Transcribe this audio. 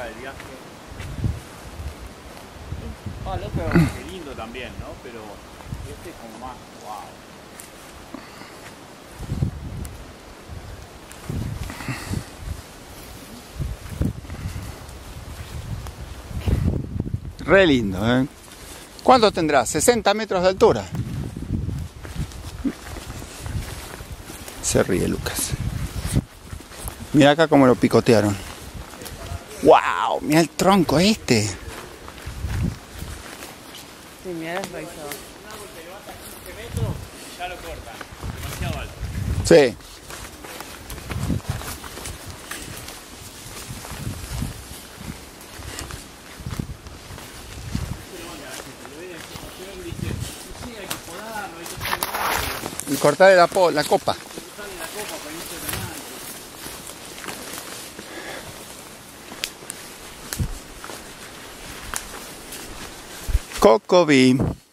del viaje. Ah, el otro qué lindo también, ¿no? Pero este es como más, wow. Re lindo, ¿eh? ¿Cuánto tendrá? 60 metros de altura. Se ríe Lucas. Mira acá cómo lo picotearon. ¡Wow! Mira el tronco este. Sí, mira el raizado. Un árbol que levanta 15 metros y ya lo cortan. Demasiado alto. Sí. Y cortarle la copa. Cocoví.